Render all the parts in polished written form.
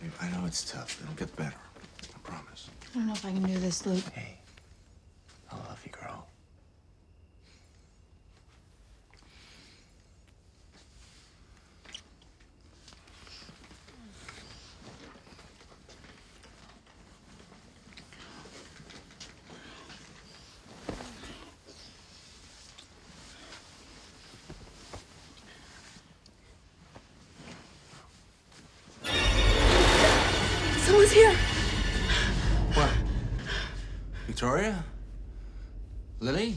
I know it's tough. It'll get better. I promise. I don't know if I can do this, Luke. Hey, I love you, girl. Someone's here. What? Victoria? Lily?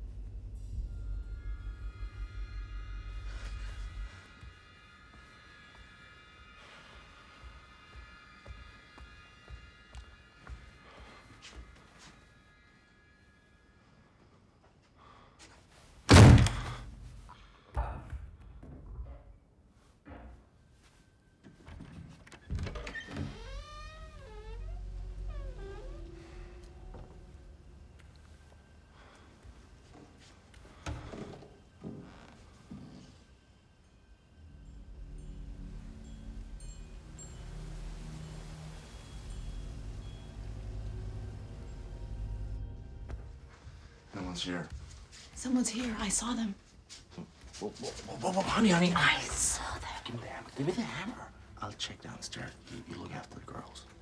No one's here. Someone's here. I saw them. Whoa, honey. I saw them. Give me the hammer. Give me the hammer. I'll check downstairs. You look after the girls.